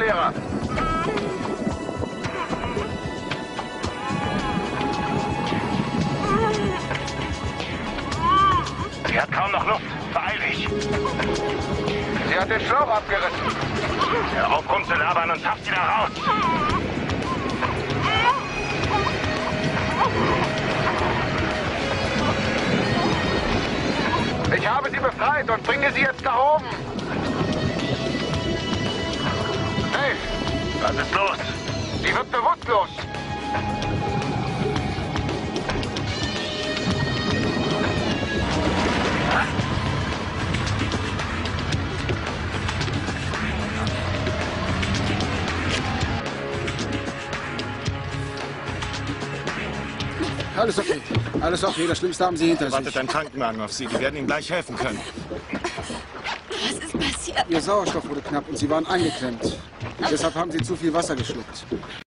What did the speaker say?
Wasserleerer. Sie hat kaum noch Luft. Beeil dich. Sie hat den Schlauch abgerissen. Hör auf rumzulabern und schaff sie da raus. Ich habe sie befreit und bringe sie jetzt nach oben. Hey, Was ist los? sie wird bewusstlos. Alles okay. Alles okay. Das Schlimmste haben Sie hinter sich. Wartet ein Krankenwagen auf Sie. Die werden Ihnen gleich helfen können. Was ist passiert? Ihr Sauerstoff wurde knapp und Sie waren eingeklemmt. Deshalb haben Sie zu viel Wasser geschluckt.